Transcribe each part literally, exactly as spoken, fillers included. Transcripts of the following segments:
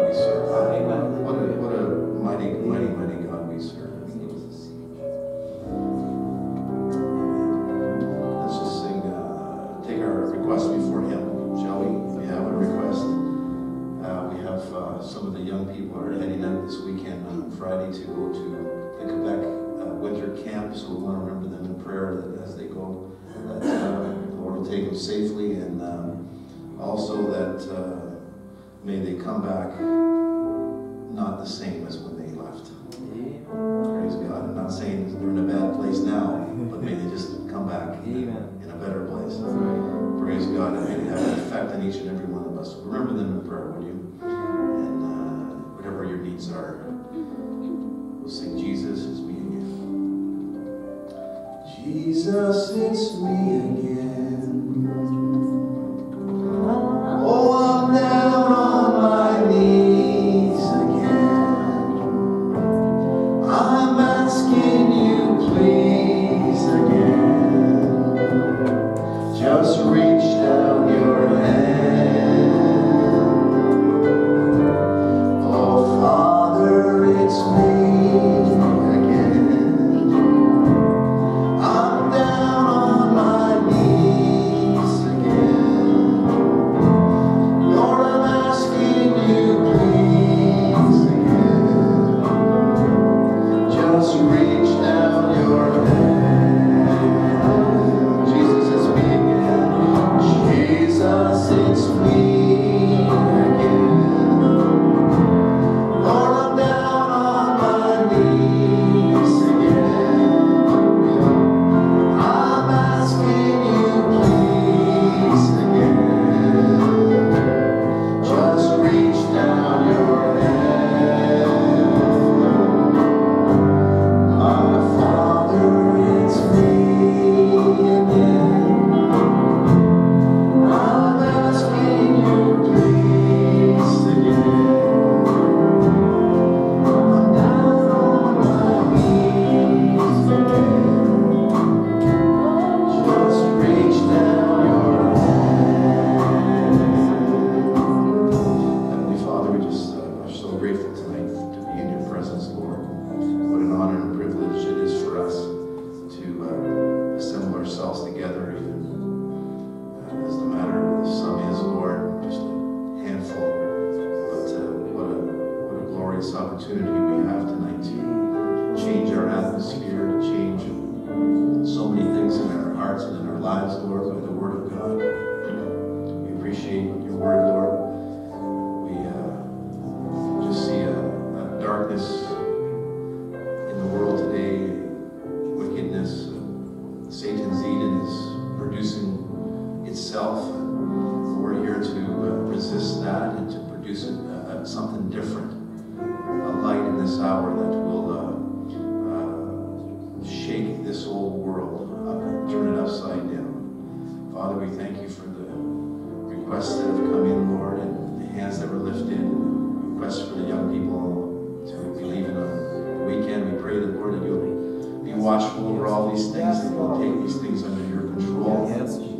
we serve. What a, what a mighty, mighty, mighty God we serve. Let's just sing, uh, take our request before Him, shall we? If we have a request. Uh, we have uh, some of the young people are heading out this weekend on Friday to go to the Quebec uh, winter camp, so we want to remember them in prayer that as they go, that uh, the Lord will take them safely, and um, also that uh, may they come back not the same as when they left. Praise God. I'm not saying they're in a bad place now, but may they just come back in, in a better place. Praise God. And may they have an effect on each and every one of us. Remember them in prayer, would you? And uh, whatever your needs are, we'll sing Jesus, It's Me Again. Jesus, it's me again. Oh, I'm down on my knees again. I'm asking you, please, again. Just reach down your hand. Oh, Father, it's me again. I'm down on my knees again. Lord, I'm asking you, please, again. Just reach down your hand. Jesus, it's me again. Jesus, it's me again. Lord, I'm down on my knees again. I'm asking you, please, again. Just reach down your hand. My Father, it's me again. I'm asking you, please, again. I'm down on my knees again. Just reach down your hand. Heavenly Father, we just uh, are so grateful tonight to be in your presence, Lord. What an honor and privilege it is for us to uh, assemble ourselves together, even uh, as the matter of the sum is, Lord, just a handful. But uh, what a what a glorious opportunity we have tonight to change our atmosphere, to change so many things in our hearts and in our lives, Lord, by the Word of God. We appreciate your Word, Lord. We uh, just see a, a darkness in the world today, wickedness. Satan's Eden is producing itself. We're here to uh, resist that and to produce it, uh, something different, a light in this hour that will uh, uh, shake this old world up and turn it upside down. Father, we thank you for the requests that have come in, Lord, and the hands that were lifted, requests for the young people to believe in a weekend. We pray that, Lord, that you'll be watchful over all these things, that you'll take these things under your control.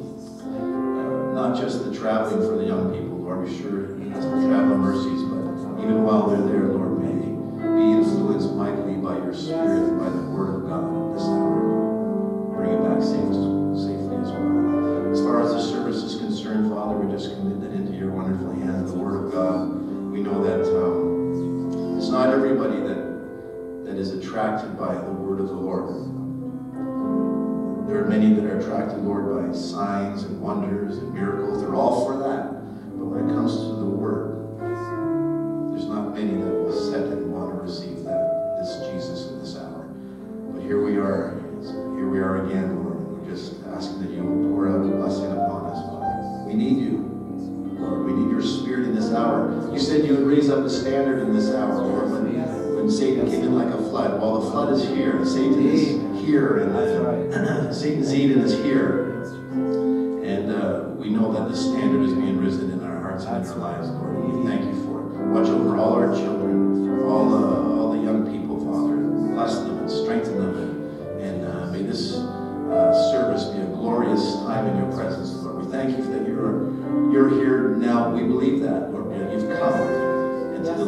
Uh, not just the traveling for the young people, Lord, we sure ask for traveling mercies, but even while they're there, Lord, may they be influenced mightily by your Spirit and by the Word of God in this hour. Bring it back safe, safely as well. As far as the service is concerned, Father, we just commit that into your wonderful hands, the Word of God. We know that um, it's not everybody that that is attracted by the Word of the Lord. There are many that are attracted, Lord, by signs and wonders and miracles. They're all for that. But when it comes to the Word, there's not many that will sit and want to receive that, this Jesus in this hour. But here we are. Here we are again, Lord. And we're just asking that you will pour out a blessing upon us, Father. We need you, Lord. We need your Spirit in this hour. You said you would raise up a standard in this hour, Lord. When, when Satan came in like a flood. Well, the flood is here. Satan is here. And Satan's Eden is here. And uh, we know that the standard is being risen in our hearts and in our lives, Lord. And we thank you for it. Watch over all our children, all the, all the young people, Father. Bless them and strengthen them. And, and uh, may this uh, service be a glorious time in your presence, Lord. We thank you that you're, you're here now. We believe that, Lord. You've come into the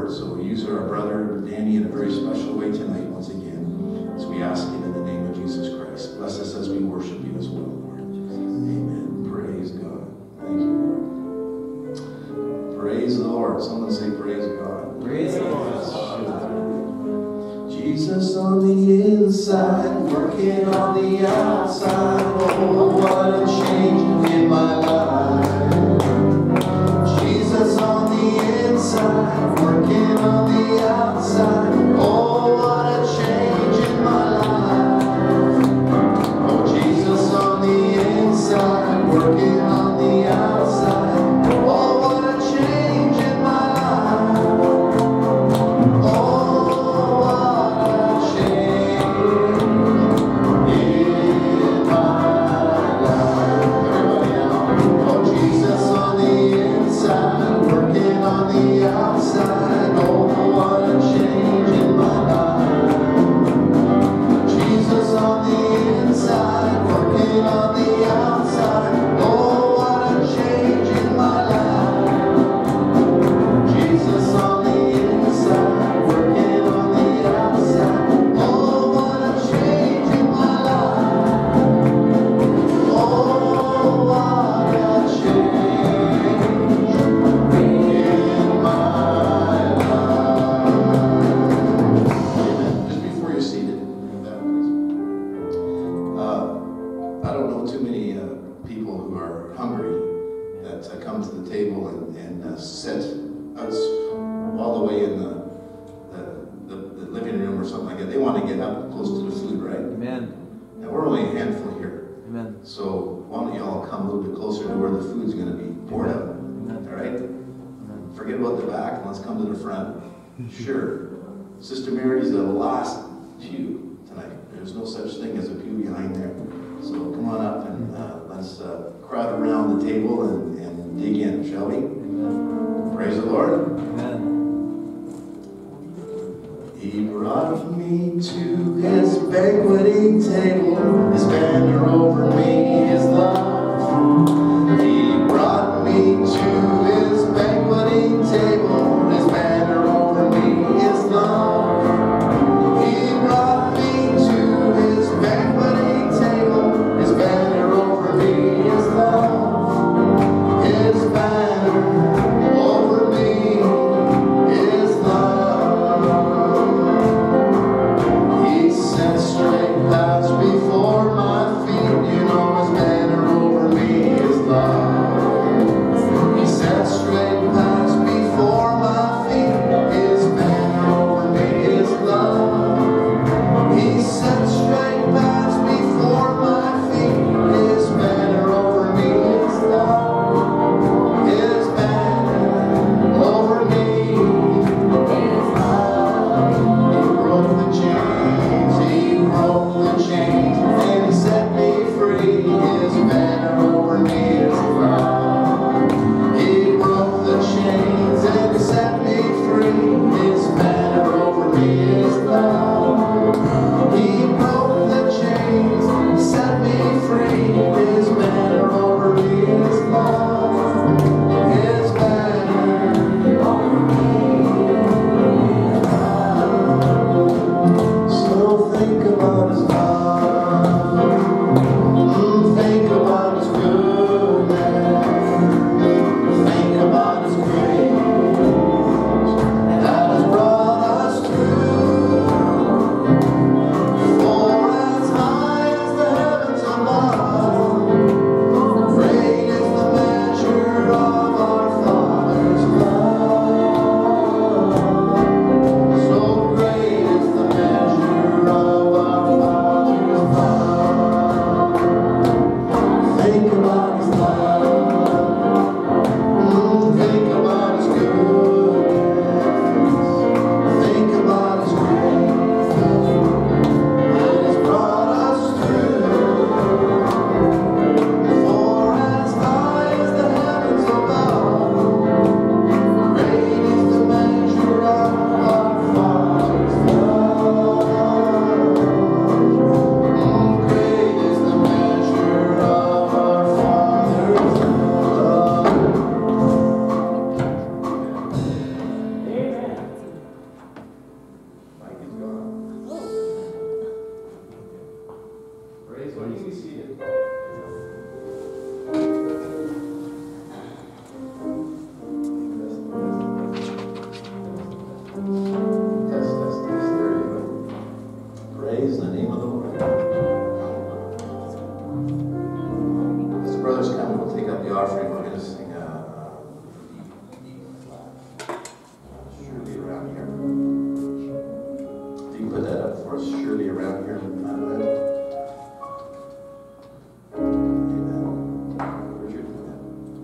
word. So use our brother Danny in a very special way tonight once again, as we ask it in the name of Jesus Christ. Bless us as we worship you as well, Lord. Amen. Praise God. Thank you, Lord. Praise the Lord. Someone say praise God. Praise the Lord. Jesus on the inside, working on the outside. Oh, what a change in my life. Jesus on the inside, working on the outside. Oh, what a change in my life. Oh, Jesus on the inside, working on the outside. Oh, what a change in my life. Oh, what a change in my life. Everybody now. Oh, Jesus on the inside, working on the outside. Oh, what a change in my life. Jesus on the inside, working on the outside. Oh, what a change in my life. Jesus on the inside, working on the outside. Oh, what a change in my life. Oh, what a change in my life. Amen. Just before you're seated, uh, I don't know too many uh, people who are hungry that uh, come to the table and, and uh, sit us all the way in the, the, the, the living room or something like that. They want to get up close to the food, right? Amen. Now, we're only a handful here. Amen. So why don't you all come a little bit closer to where the food's going to be poured out? Amen. All right? Amen. Forget about the back and let's come to the front. Sure. Sister Mary's the last pew tonight. There's no such thing as a pew behind there. So come on up and uh, let's uh, crowd around the table and, and dig in, shall we? Amen. Praise the Lord. Amen. He brought me to his banqueting table, his banner over me, his love. He brought me to his banqueting table, his banner over me, his love. He brought me to his banqueting table, his banner over me, his love. His banner over me, his love. He set straight paths before my feet. You know his banner over me is love. Test, test, test. There you go. Praise the name of the Lord. As the brothers come, we'll take up the offering. We're going to sing a E flat. Surely around here. If you put that up for us, surely around here. Madeline. Amen. Where's your plan?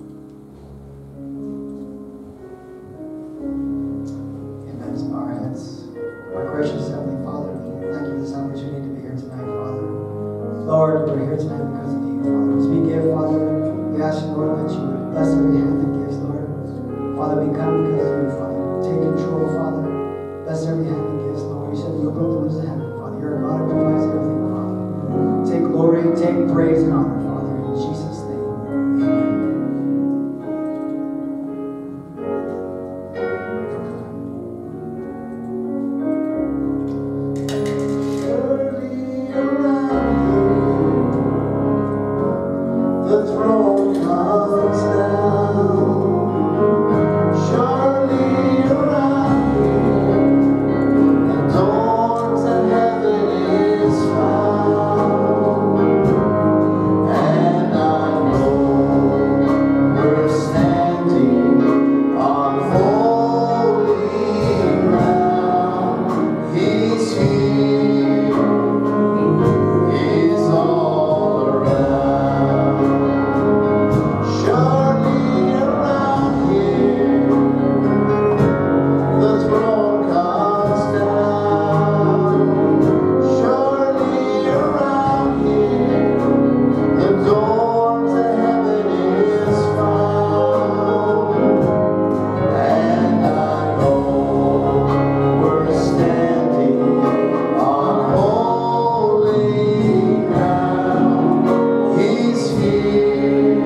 Amen. Let's bow our heads. Our gracious Heavenly Father, we thank you for this opportunity to be here tonight, Father. Lord, we're here tonight because of you, Father. As we give, Father, we ask you, Lord, that you would bless every hand that gives, Lord. Father, we come because of you, Father. Take control, Father. Bless every hand that gives, Lord. You said you open up the windows of heaven, Father. You're a God who provides everything, Father. Take glory, take praise and honor, Father. In Jesus' name, amen. The throne comes down. Surely around here, the doors of heaven is found. And I know we're standing on holy ground. He's here. He's all around. Surely around here, the throne comes down. Surely around here, the doors of heaven is found. And I know we're standing on holy ground. He's here.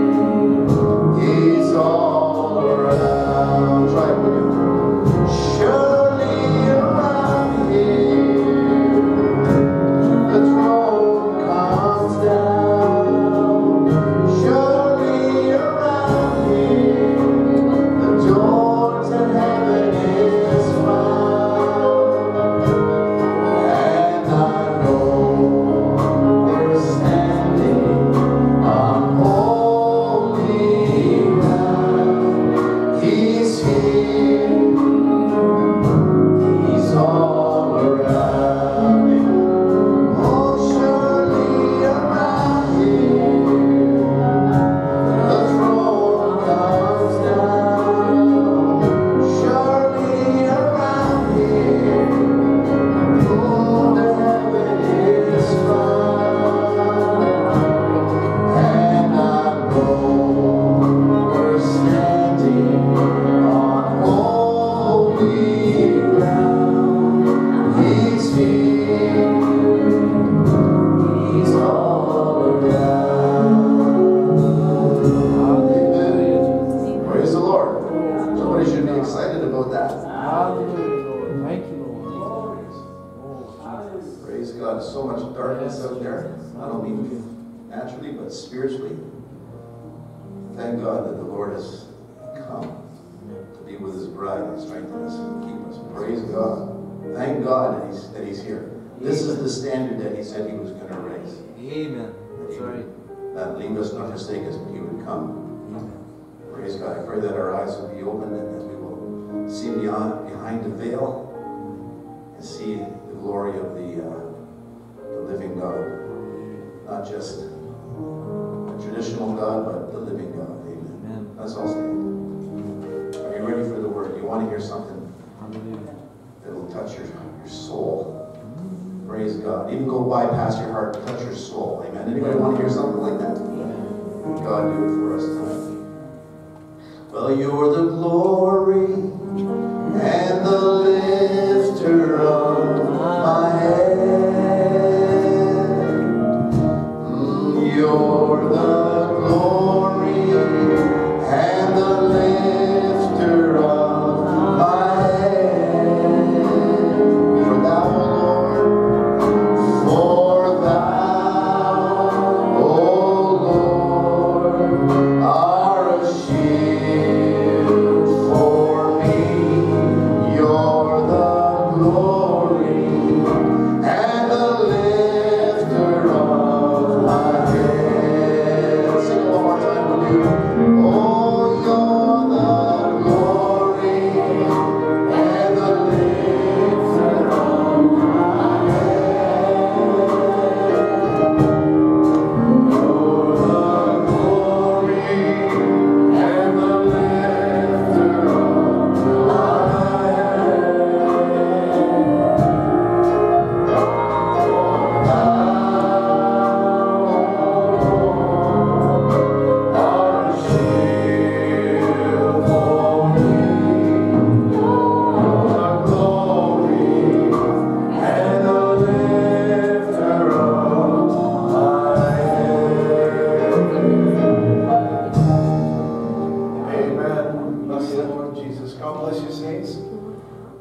He's all around. Try it with you. Surely around here, the throne comes down. Surely around here, the doors of heaven is found. And I know we're standing on holy ground. He's here. He's all around. Oh, surely around here, the throne comes down. Surely around here, the heaven is found. And I know we're standing on holy ground. He's here. He's all around. Amen. Praise the Lord. Somebody should be excited about that. Hallelujah, Lord. Thank you, Lord. Praise God. So much darkness out there. I don't mean naturally, but spiritually. Thank God that the Lord has come to be with his bride and strengthen us and keep us. Praise God. Thank God that he's, that he's here. This is the standard that he said he was going to raise. Amen. That That's he right. would not leave us nor forsake us, but he would come. Amen. Praise God. I pray that our eyes will be opened and that we will see beyond, behind the veil and see the glory of the, uh, the living God. Not just a traditional God, but the living God. Amen. Amen. Let's all stand. Are you ready for the word? You want to hear something Hallelujah. that will touch your, your soul? Praise God. Even go bypass your heart, touch your soul. Amen. Anybody want to hear something like that? Amen. God do it for us tonight. Well, you're the glory and the lifter of my head. Mm, You're the glory and the lifter of my head. For thou, Lord, for thou, O Lord, are a shield for me.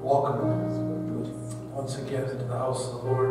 welcome once again into the house of the Lord.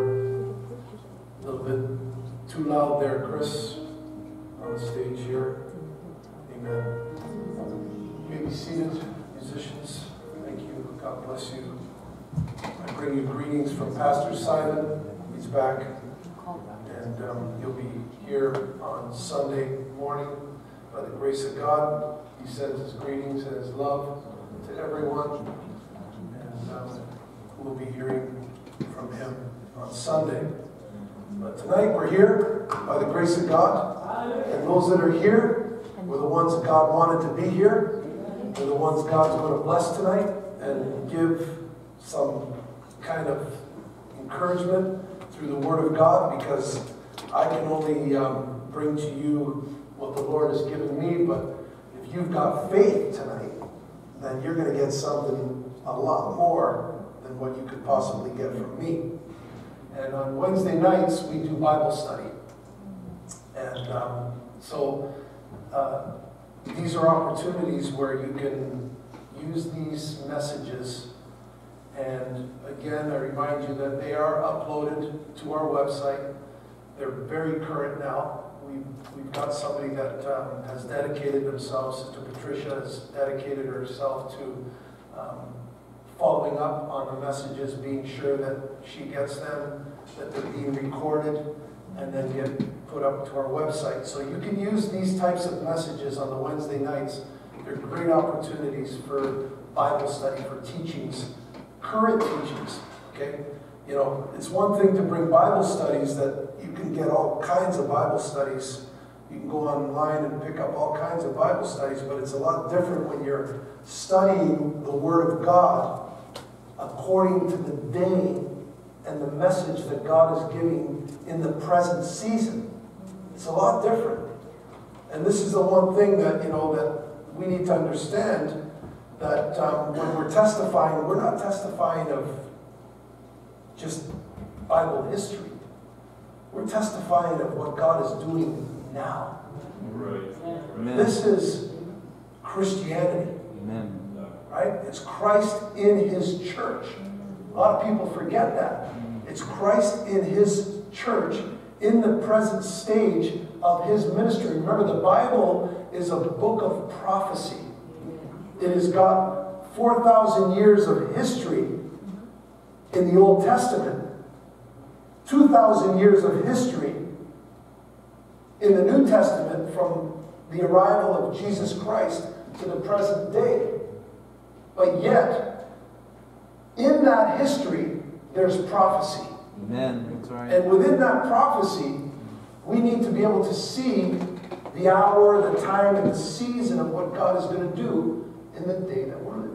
A little bit too loud there, Chris, on the stage here. Amen. You may be seated, musicians. Thank you. God bless you. I bring you greetings from Pastor Simon. He's back. And um, he'll be here on Sunday morning. By the grace of God, he sends his greetings and his love to everyone. And um, we'll be hearing from him on Sunday. But tonight we're here by the grace of God. And those that are here were the ones that God wanted to be here. They're the ones God's going to bless tonight and give some kind of encouragement through the Word of God, because I can only um, bring to you what the Lord has given me, but if you've got faith tonight, then you're going to get something a lot more than what you could possibly get from me. And on Wednesday nights, we do Bible study. And um, so uh, these are opportunities where you can use these messages. And again, I remind you that they are uploaded to our website. They're very current now. We've, we've got somebody that um, has dedicated themselves, Sister Patricia has dedicated herself to um, following up on the messages, being sure that she gets them, that they're being recorded, and then get put up to our website. So you can use these types of messages on the Wednesday nights. They're great opportunities for Bible study, for teachings, current teachings, okay? You know, it's one thing to bring Bible studies that you can get all kinds of Bible studies. You can go online and pick up all kinds of Bible studies, but it's a lot different when you're studying the Word of God according to the day and the message that God is giving in the present season. It's a lot different. And this is the one thing that, you know, that we need to understand, that um, when we're testifying, we're not testifying of just Bible history. We're testifying of what God is doing now. Right. This is Christianity. Amen. Right? It's Christ in His church. A lot of people forget that. It's Christ in His church in the present stage of His ministry. Remember, the Bible is a book of prophecy. It has got four thousand years of history in the Old Testament, two thousand years of history in the New Testament, from the arrival of Jesus Christ to the present day. But yet, in that history, there's prophecy. Amen. That's right. And within that prophecy, we need to be able to see the hour, the time, and the season of what God is going to do in the day that we're living.